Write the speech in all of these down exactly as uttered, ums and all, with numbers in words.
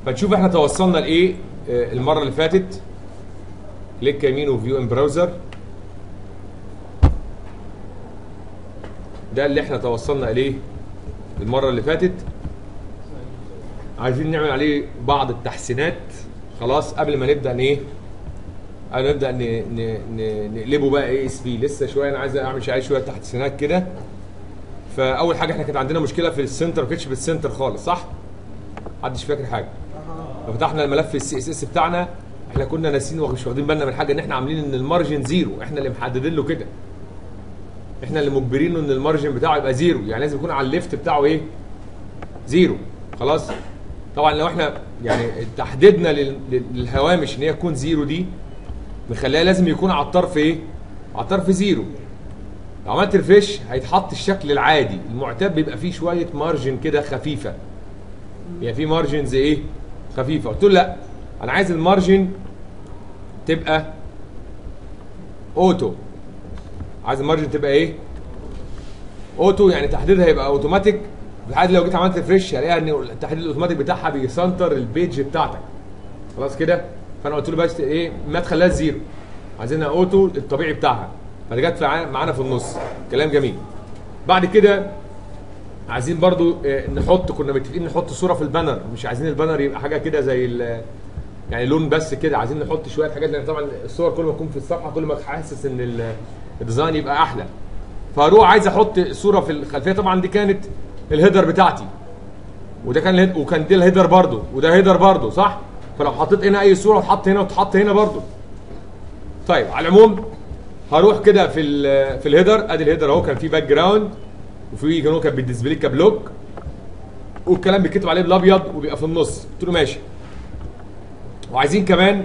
فنشوف احنا توصلنا لايه المره اللي فاتت. كليك يمين وفيو ان براوزر، ده اللي احنا توصلنا اليه المره اللي فاتت. عايزين نعمل عليه بعض التحسينات خلاص قبل ما نبدا ايه قبل ما نبدا نقلبه بقى اي اس بي. لسه شويه انا عايز اعمل شويه شويه تحسينات كده. فاول حاجه احنا كانت عندنا مشكله في السنتر، ما كانتش في السنتر خالص صح؟ محدش فاكر حاجه. ففتحنا الملف السي اس اس بتاعنا، احنا كنا ناسيين ومش واخدين بالنا من حاجه، ان احنا عاملين ان المارجن زيرو، احنا اللي محددين له كده، احنا اللي مجبرينه ان المارجن بتاعه يبقى زيرو، يعني لازم يكون على الليفت بتاعه ايه؟ زيرو. خلاص؟ طبعا لو احنا يعني تحديدنا للهوامش ان هي تكون زيرو دي مخليها لازم يكون على الطرف ايه؟ على الطرف زيرو. لو عملت ريفريش هيتحط الشكل العادي المعتاد، بيبقى فيه شويه مارجن كده خفيفه، يعني في مارجنز ايه؟ خفيفه. قلت له لا، انا عايز المارجن تبقى اوتو، عايز المارجن تبقى ايه؟ اوتو، يعني تحديدها يبقى اوتوماتيك. لحد لو جيت عملت ريفريش هلاقيها ان التحديد الاوتوماتيك بتاعها بيسنتر البيج بتاعتك. خلاص كده؟ فانا قلت له بس ايه؟ ما تخليها زيرو، عايزينها اوتو الطبيعي بتاعها، فجت معانا في النص. كلام جميل. بعد كده عايزين برضو نحط، كنا متفقين نحط صوره في البانر، مش عايزين البانر يبقى حاجه كده زي يعني لون بس كده، عايزين نحط شويه حاجات، لان طبعا الصور كل ما تكون في الصفحه كل ما حاسس ان الديزاين يبقى احلى. فاروح عايز احط صوره في الخلفيه، طبعا دي كانت الهيدر بتاعتي، وده كان الهيد... وكان دي الهيدر برضو، وده هيدر برضو صح؟ فلو حطيت هنا اي صوره وتحط هنا وتحط هنا برضو. طيب على العموم هروح كده في ال في الهيدر، ادي الهيدر اهو، كان فيه باك جراوند وفي كانوا كان بالديسبلاي كبلوك، والكلام بيتكتب عليه بالابيض وبيبقى في النص. قلت له ماشي. وعايزين كمان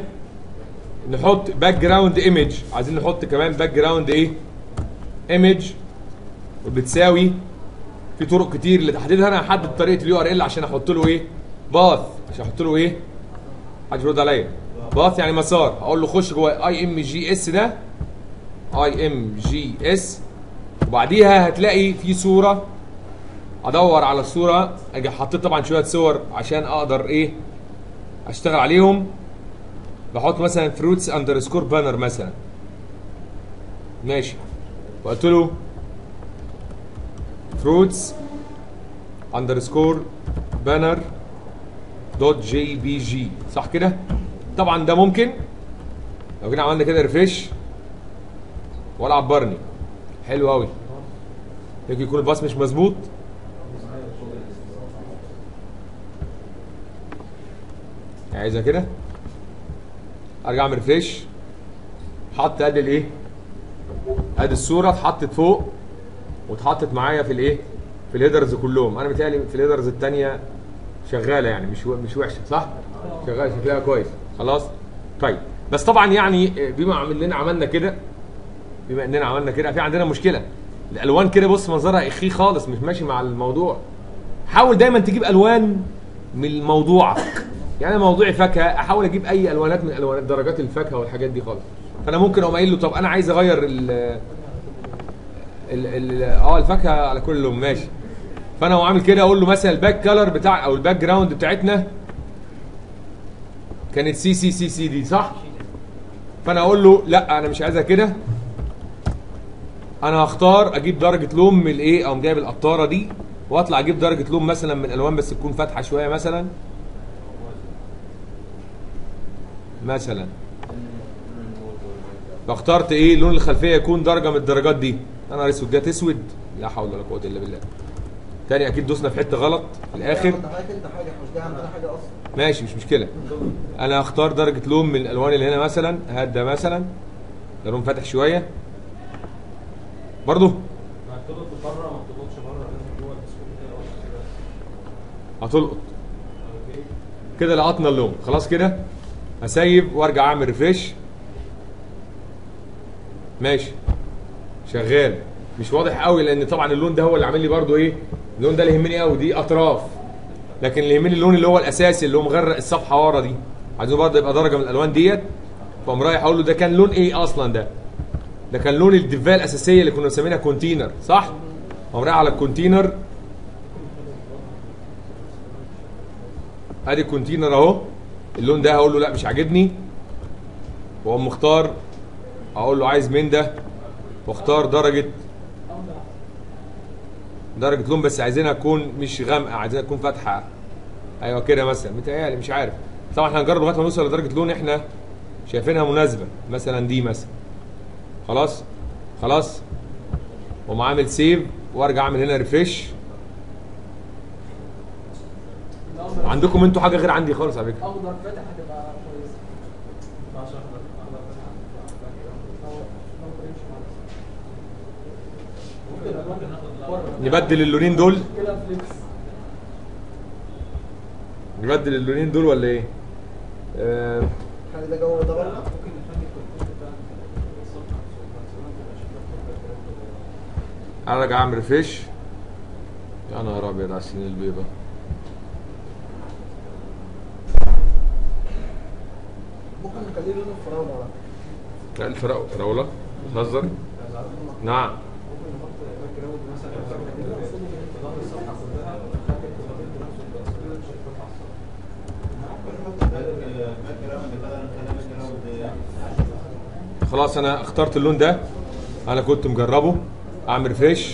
نحط باك جراوند ايمج، عايزين نحط كمان باك جراوند ايه؟ ايمج، وبتساوي في طرق كتير لتحديدها. انا هحدد طريقه اليو ار ال عشان احط له ايه؟ باث، عشان احط له ايه؟ محدش بيرد عليا. باث يعني مسار، هقول له خش جوه اي ام جي اس، ده اي ام جي اس، وبعديها هتلاقي في صوره، ادور على الصوره، اجي حطيت طبعا شويه صور عشان اقدر ايه؟ اشتغل عليهم. بحط مثلا فروتس اندرسكور بانر مثلا، ماشي، وقلت له فروتس اندرسكور بانر دوت جي بي جي، صح كده؟ طبعا ده ممكن لو جينا عملنا كده ريفريش ولا عبرني، حلو قوي. يمكن يكون الباص مش مظبوط، عايزها كده، ارجع اعمل ريفريش، حط ادي الايه؟ ادي الصوره اتحطت فوق واتحطت معايا في الايه؟ في الهيدرز كلهم. انا متهيألي في الهيدرز الثانيه شغاله، يعني مش مش وحشه صح؟ شغاله شكلها كويس. خلاص؟ طيب بس طبعا يعني بما اننا عملنا كده بما اننا عملنا كده في عندنا مشكله. الالوان كده بص منظرها اخي خالص، مش ماشي مع الموضوع. حاول دايما تجيب الوان من موضوعك. يعني انا موضوعي فاكهه، احاول اجيب اي الوانات من الوانات درجات الفاكهه والحاجات دي خالص. فانا ممكن اقوم قايل له طب انا عايز اغير ال ال اه الفاكهه على كل لون، ماشي. فانا هو عامل كده، اقول له مثلا الباك كلر بتاع او الباك جراوند بتاعتنا كانت سي سي سي سي دي صح؟ فانا اقول له لا انا مش عايزها كده، انا هختار اجيب درجه لون من الايه، او جايب القطاره دي واطلع اجيب درجه لون مثلا من الوان بس تكون فاتحه شويه مثلا مثلا فاخترت ايه؟ لون الخلفيه يكون درجه من الدرجات دي. انا اسود جت اسود، لا حول ولا قوه الا بالله. تاني اكيد دوسنا في حته غلط في الاخر. انت حاجه مش ده عندنا حاجه اصلا. ماشي مش مشكله. انا هختار درجه لون من الالوان اللي هنا مثلا، هات ده مثلا، ده لون فاتح شويه برضه. هتلقط بره ما تلقطش بره، لازم جوه التصوير هتلقط كده. لقطنا اللون خلاص كده. هسيب وارجع اعمل ريفريش، ماشي شغال. مش واضح قوي لان طبعا اللون ده هو اللي عامل لي برضو ايه، اللون ده اللي يهمني قوي، دي اطراف. لكن اللي يهمني اللون اللي هو الاساسي اللي هو مغرق الصفحه ورا دي، عايزه برضه يبقى درجه من الالوان ديت. فقوم رايح اقول له ده كان لون ايه اصلا؟ ده ده كان لون الدفايه الاساسيه اللي كنا مسمينها كونتينر صح؟ قوم رايح على الكونتينر، ادي الكونتينر اهو، اللون ده هقول له لا مش عاجبني، واقوم مختار، اقول له عايز من ده، واختار درجه درجه لون، بس عايزينها تكون مش غامقه، عايزينها تكون فاتحه. ايوه كده مثلا، متهيألي مش عارف طبعا، احنا هنجرب لغايه ما نوصل لدرجه لون احنا شايفينها مناسبه، مثلا دي مثلا. خلاص خلاص، واقوم عامل سيف وارجع اعمل هنا ريفريش. عندكم انتوا حاجه غير عندي خالص على فكره. اخضر فاتح هتبقى كويسه. نبدل اللونين دول، كده فليكس. نبدل اللونين دول ولا ايه؟ آه خلي ده جو ده بره. ارجع اعمل ريفريش. يا نهار ابيض على السنين البيضاء. ممكن نخليه لون الفراوله بقى. لا الفراوله فراوله بتهزر؟ نعم. ممكن نحط باك جراوند مثلا في ظهر الصفحه كلها ونخلي الكومنت بنفس الباسورد مش هيتفتح الصفحه. خلاص انا اخترت اللون ده، انا كنت مجربه، اعمل ريفريش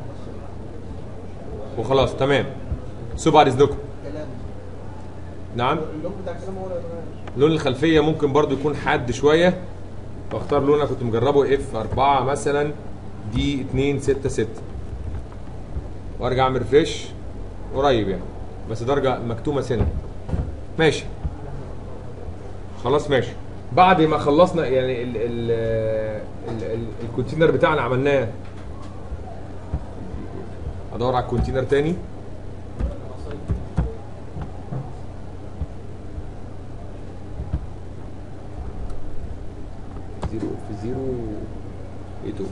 وخلاص تمام. سو بعد اذنكم. كلام. نعم. اللون بتاع الكلام هو اللي يتغير. لون الخلفيه ممكن برضو يكون حاد شويه، فاختار لون انا كنت مجربه اف أربعة مثلا دي اتنين ستة ستة، وارجع اعمل ريفريش قريب يعني، بس درجه مكتومه سنه. ماشي خلاص ماشي. بعد ما خلصنا يعني ال ال ال ال الكونتينر بتاعنا عملناه، ادور على الكونتينر تاني. زيرو في زيرو ايه تو.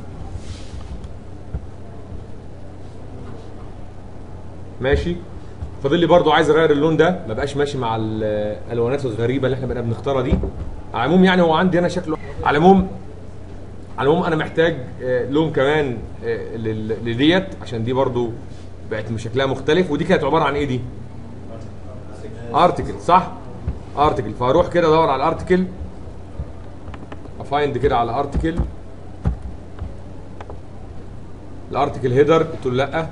ماشي. فاضل لي برضو عايز اغير اللون ده، ما بقاش ماشي مع الالوانات الغريبه اللي احنا بقينا بنختارها دي. على العموم يعني هو عندي هنا شكله، على العموم على العموم انا محتاج لون كمان لديت، عشان دي برضو بقت شكلها مختلف. ودي كانت عباره عن ايه دي؟ ارتكل صح؟ ارتكل. فاروح كده ادور على الارتكل، افايند كده على ارتكل، الارتكل هيدر قلت له لا،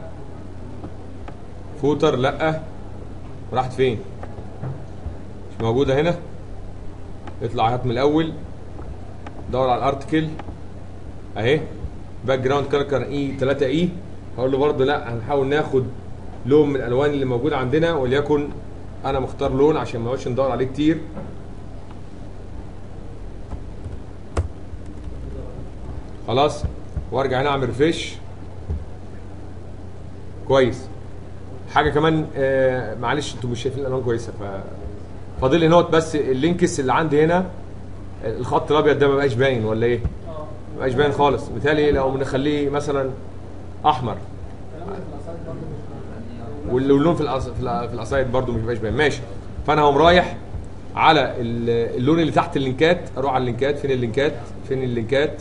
فوتر لا، راحت فين؟ مش موجوده هنا. اطلع هات من الاول، دور على الارتكل اهي، باك جراوند كاركتر اي ثلاثة اي. هقول له برضه لا، هنحاول ناخد لون من الالوان اللي موجوده عندنا، وليكن انا مختار لون عشان ما نقعدش ندور عليه كتير. خلاص، وارجع هنا اعمل ريفريش. كويس. حاجه كمان آه معلش انتوا مش شايفين الالوان كويسه، ف فاضل لي نوت بس اللينكس اللي عندي هنا، الخط الابيض ده ما بقاش باين ولا ايه؟ ما بقاش باين خالص. بالتالي لو نخليه مثلا احمر، واللون في الأص... في القصايد برده مش بقاش باين. ماشي. فانا هقوم رايح على اللون اللي تحت اللينكات، اروح على اللينكات. فين اللينكات؟ فين اللينكات؟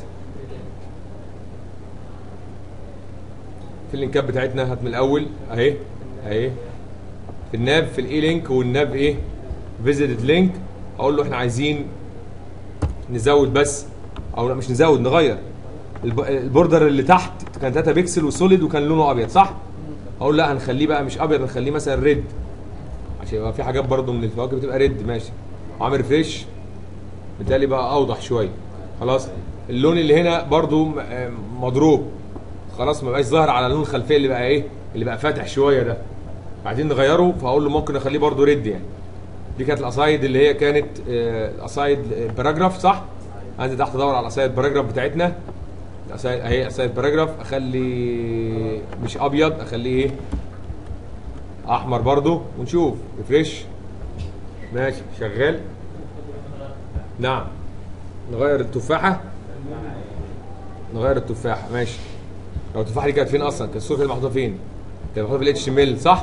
في اللينكات بتاعتنا، هات من الاول اهي اهي، في الناف، في الاي لينك والناف ايه؟ فيزيتد لينك. اقول له احنا عايزين نزود بس، او لا مش نزود، نغير البوردر اللي تحت كان ثلاثة بيكسل وسوليد وكان لونه ابيض صح؟ اقول لا هنخليه بقى مش ابيض، هنخليه مثلا ريد، عشان يبقى في حاجات برده من الفواكه بتبقى ريد. ماشي. وعامل ريفريش، بالتالي بقى اوضح شويه. خلاص. اللون اللي هنا برده مضروب، خلاص ما بقاش ظاهر على اللون الخلفيه اللي بقى ايه؟ اللي بقى فاتح شويه ده. بعدين نغيره، فاقول له ممكن اخليه برده ريد يعني. دي كانت القصايد اللي هي كانت القصايد باراجراف صح؟ انزل تحت ادور على القصايد باراجراف بتاعتنا. القصايد اهي، قصايد باراجراف. اخلي مش ابيض، اخليه ايه؟ احمر برده، ونشوف ريفريش. ماشي شغال. نعم. نغير التفاحه، نغير التفاحه. ماشي. لو التفاحه دي كانت فين اصلا؟ كانت الصوره كانت محطوطه فين؟ كانت محطوطه في الاتش تي ام ال صح؟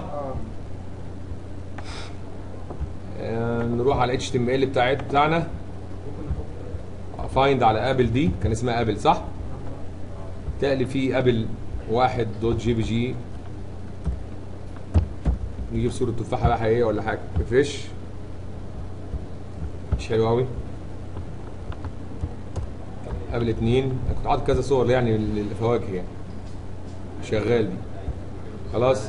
اه. نروح على الاتش تي ام ال بتاعت بتاعنا، فايند على ابل. دي كان اسمها ابل صح؟ تقلي في ابل واحد دوت جي بي جي. نجيب صوره تفاحه بقى حقيقيه ولا حاجه. ريفريش. مش حلو قوي. قبل اتنين انا كنت حاطط كذا صور يعني للفواكه يعني شغال دي. خلاص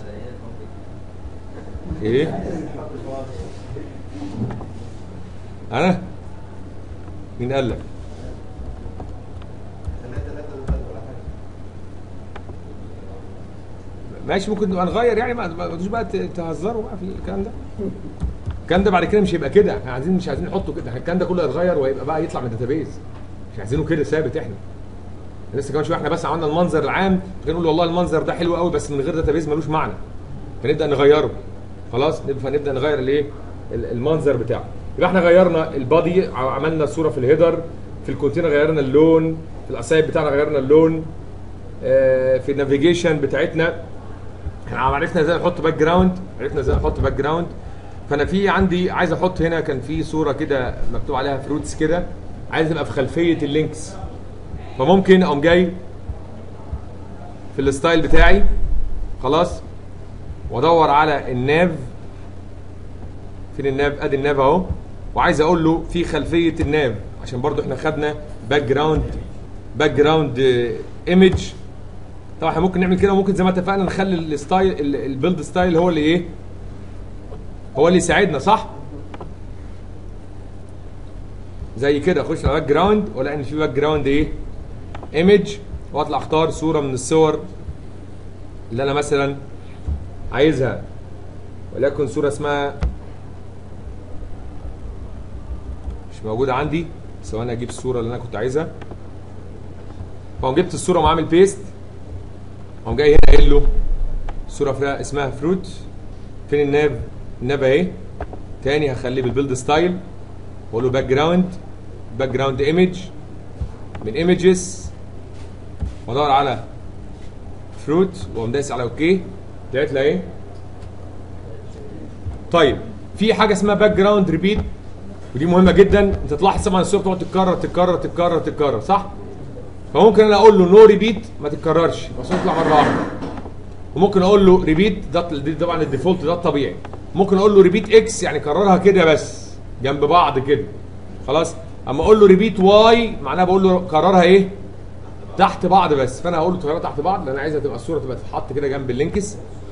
ايه انا مين قال لك؟ ماشي ممكن نبقى نغير يعني، ما تجوش بقى تهزروا بقى في الكلام ده. الكلام ده بعد كده مش هيبقى كده، احنا عايزين مش عايزين نحطه كده، الكلام ده كله هيتغير وهيبقى بقى يطلع من الداتابيز. مش عايزينه كده ثابت. احنا لسه كمان شويه احنا بس عملنا المنظر العام، نقول والله المنظر ده حلو قوي بس من غير داتابيز ملوش معنى، فنبدا نغيره. خلاص فنبدا نغير الايه المنظر بتاعه. يبقى احنا غيرنا البادي، عملنا صوره في الهيدر، في الكونتينر غيرنا اللون، في الاسايب بتاعنا غيرنا اللون، اه في النافيجيشن بتاعتنا احنا عرفنا ازاي نحط باك جراوند، عرفنا ازاي نحط باك جراوند. فانا في عندي عايز احط هنا، كان في صوره كده مكتوب عليها فروتس كده، عايز تبقى في خلفيه اللينكس، فممكن اقوم جاي في الستايل بتاعي خلاص وادور على الناف. فين الناف؟ ادي الناف اهو، وعايز اقول له في خلفيه الناف عشان برضو احنا خدنا باك جراوند باك جراوند ايمج. طبعا احنا ممكن نعمل كده، وممكن زي ما اتفقنا نخلي الستايل البيلد ستايل هو اللي ايه هو اللي يساعدنا، صح؟ زي كده اخش على باك جراوند والاقي ان في باك جراوند ايه ايمج، واطلع اختار صوره من الصور اللي انا مثلا عايزها، وليكن صوره اسمها مش موجوده عندي، ثواني اجيب الصوره اللي انا كنت عايزها. فقوم جبت الصوره وعامل بيست، قوم جاي هنا قايل له الصوره فيها اسمها فروت. فين الناف؟ الناف اهي. تاني هخليه بالبيلد ستايل واقول له باك جراوند باك جراوند ايمج، من ايمجز وادور على فروت واقوم دايس على اوكي، طلعت لي ايه. طيب في حاجه اسمها باك جراوند ريبيت، ودي مهمه جدا. انت تلاحظ طبعا الصوره بتقعد تتكرر تتكرر تتكرر تتكرر، صح؟ فممكن انا اقول له نو ريبيت ما تتكررش، بس تطلع مره واحده. وممكن اقول له ريبيت، ده طبعا الديفولت ده الطبيعي. ممكن اقول له ريبيت اكس يعني كررها كده بس جنب بعض كده، خلاص. اما اقول له ريبيت واي معناها بقول له كررها ايه تحت بعض بس، فانا هقول له كررها تحت بعض لان انا عايزها تبقى الصوره تبقى تتحط كده جنب اللينكس.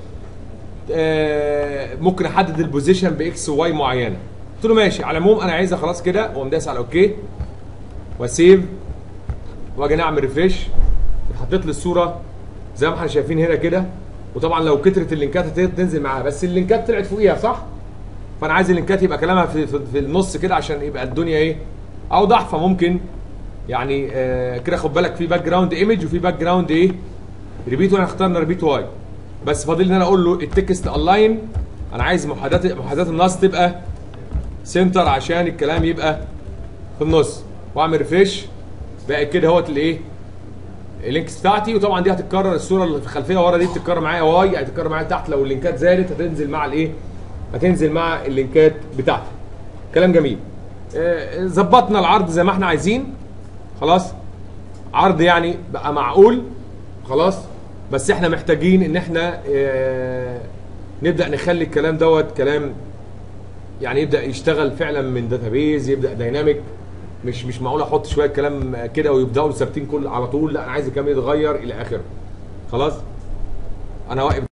آه ممكن احدد البوزيشن باكس وواي معينه. قلت له ماشي، على العموم انا عايزها خلاص كده، واقوم دايس على اوكي واسيف واجي اعمل ريفريش. اتحطت لي الصوره زي ما احنا شايفين هنا كده. وطبعا لو كترت اللينكات هتنزل معاها، بس اللينكات طلعت فوقيها، صح؟ فانا عايز اللينكات يبقى كلامها في, في, في النص كده عشان يبقى الدنيا ايه اوضح. فممكن يعني آه كده خد بالك في باك جراوند ايمج وفي باك جراوند ايه ريبيت، واحنا اخترنا ريبيت واي. بس فاضل ان انا اقول له التكست الاين، انا عايز محاذاه محاذاه النص تبقى سنتر عشان الكلام يبقى في النص، واعمل ريفريش بقى كده اهوت الايه اللينكس بتاعتي. وطبعا دي هتتكرر، الصوره اللي في الخلفيه ورا دي بتتكرر معايا واي، هتتكرر معايا تحت. لو اللينكات زادت هتنزل مع الايه هتنزل مع اللينكات بتاعتي. كلام جميل. ظبطنا آه العرض زي ما احنا عايزين، خلاص. عرض يعني بقى معقول، خلاص. بس احنا محتاجين ان احنا آه نبدا نخلي الكلام دوت كلام يعني يبدا يشتغل فعلا من داتابيز، يبدا دايناميك. مش مش معقول احط شويه كلام كده ويبداوا ثابتين كل على طول، لا انا عايز الكلام يتغير الى اخره. خلاص انا واقف